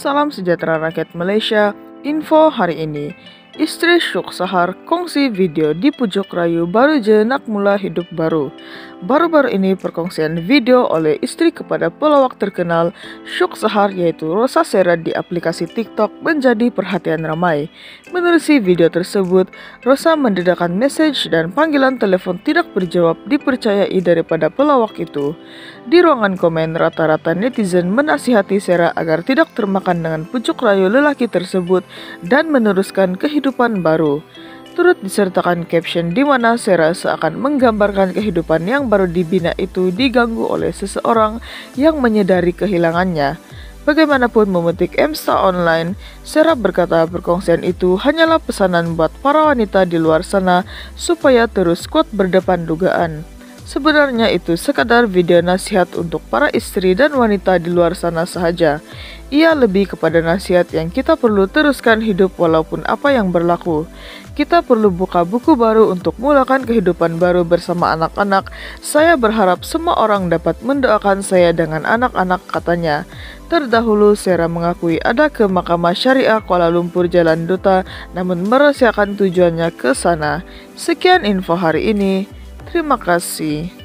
Salam sejahtera rakyat Malaysia. Info hari ini, istri Syuk Sahar kongsi video di Pujuk Rayu baru je nak mula hidup baru. Baru-baru ini perkongsian video oleh istri kepada pelawak terkenal Syuk Sahar yaitu Rosa Sera di aplikasi TikTok menjadi perhatian ramai. Menerusi video tersebut, Rosa mendedahkan message dan panggilan telepon tidak berjawab dipercayai daripada pelawak itu. Di ruangan komen, rata-rata netizen menasihati Sera agar tidak termakan dengan pucuk rayu lelaki tersebut dan meneruskan kehidupan baru. Turut disertakan caption di mana Sera seakan menggambarkan kehidupan yang baru dibina itu diganggu oleh seseorang yang menyadari kehilangannya. Bagaimanapun memetik Emsta online, Sera berkata perkongsian itu hanyalah pesanan buat para wanita di luar sana supaya terus kuat berdepan dugaan. Sebenarnya itu sekadar video nasihat untuk para istri dan wanita di luar sana sahaja. Ia lebih kepada nasihat yang kita perlu teruskan hidup walaupun apa yang berlaku. Kita perlu buka buku baru untuk mulakan kehidupan baru bersama anak-anak. Saya berharap semua orang dapat mendoakan saya dengan anak-anak, katanya. Terdahulu Sera mengakui ada ke Mahkamah Syariah Kuala Lumpur Jalan Duta namun merahasiakan tujuannya ke sana. Sekian info hari ini. Terima kasih.